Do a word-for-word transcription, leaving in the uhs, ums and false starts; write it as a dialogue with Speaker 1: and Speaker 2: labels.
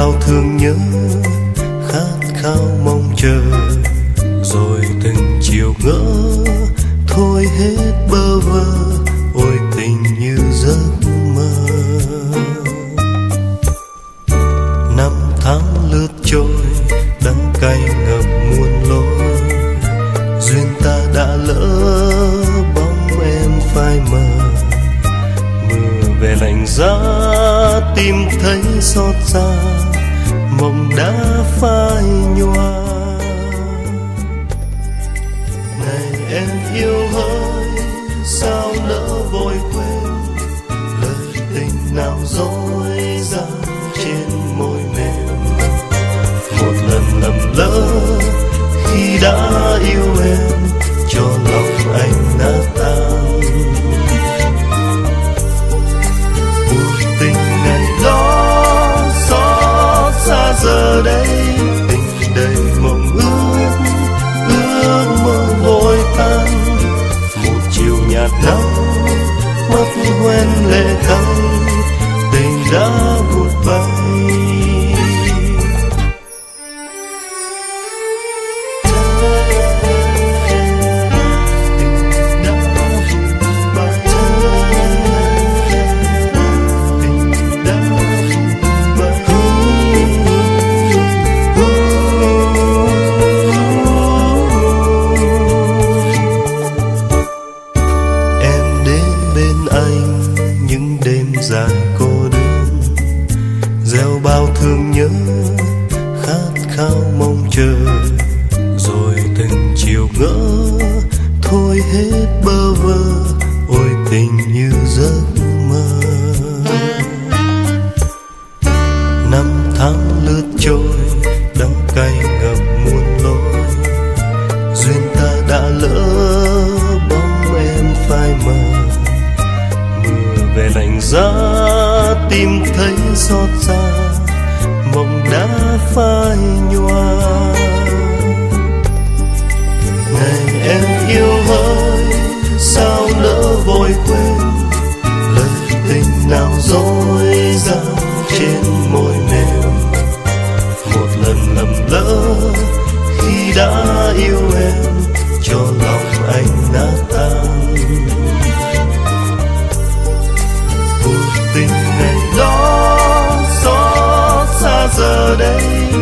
Speaker 1: bao thương nhớ khát khao mong chờ, rồi từng chiều ngỡ thôi hết bơ vơ. Ôi tình như giấc mơ, năm tháng lướt trôi đắng cay ngập muôn lối. Duyên ta đã lỡ bóng em phai mờ, mưa về lạnh giá tim thấy xót xa, mộng đã phai nhòa. Này em yêu hỡi, sao nỡ vội quên lời tình nào dối gian trên môi mềm. Một lần lầm lỡ khi đã yêu em, cho lòng anh nát tan. Cuộc tình ngày đó xót xa giờ đây, tình đầy mộng ước, ước mơ vội tan. Một chiều nhạt nắng mất hoen lệ cay, tình đã vụt bay. Dài cô đơn gieo bao thương nhớ khát khao mong chờ, rồi từng chiều ngỡ thôi hết bơ vơ. Ôi tình như giấc mơ, năm tháng lướt trôi đắng cay ngập muôn lối. Duyên ta đã lỡ bóng em phai mờ, về lạnh giá tim thấy xót xa, mộng đã phai nhòa. Này em yêu hỡi, sao nỡ vội quên lời tình nào dối gian trên môi mềm. Một lần lầm lỡ khi đã yêu em, cho lòng anh nát tan. Tình ngày đó xót xa giờ đây,